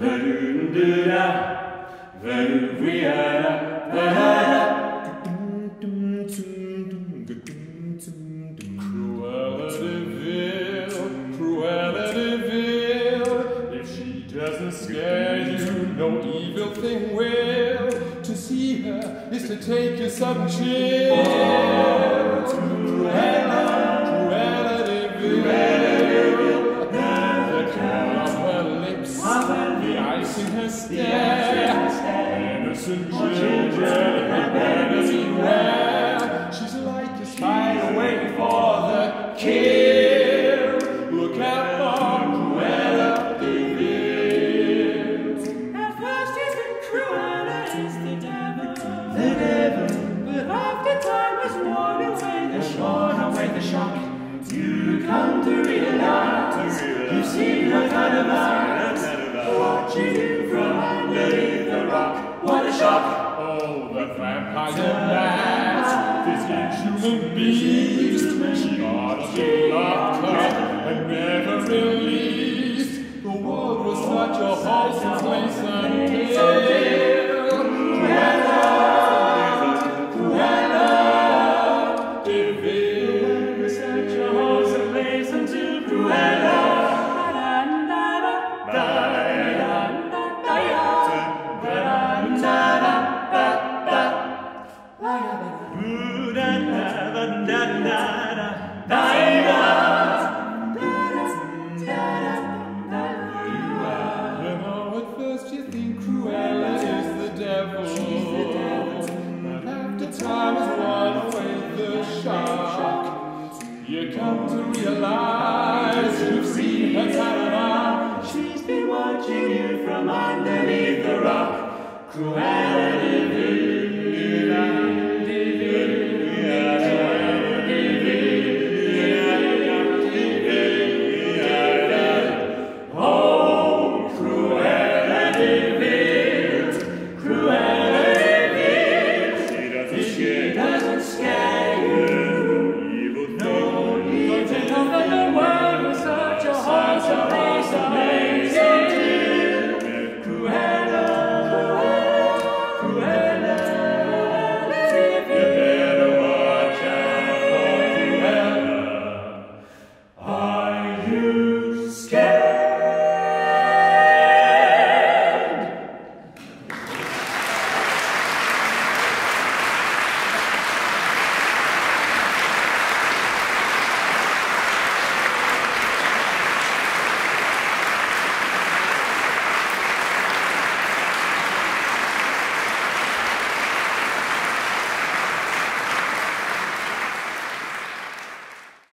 Cruella de Vil, if she doesn't scare you, no evil thing will. To see her is to take a sudden chill. Cruella de Vil, the curl of her lips, the ice in her stare, innocent children had better beware. She's like a spider waiting for the kill. Look out for Cruella de Vil. At first you think Cruella is the devil, but after time has worn away the shock, you come to realize you've seen her kind of eyes, watching you from underneath the rock. What a shock! Oh, the vampire mask, this inhuman beast. She got us locked up and never released. The world was such a wholesome place until Cruella de Vil. The world was such a wholesome place until Cruella. You come to realize you've seen her talent. She's been watching you from underneath the rock. Cruella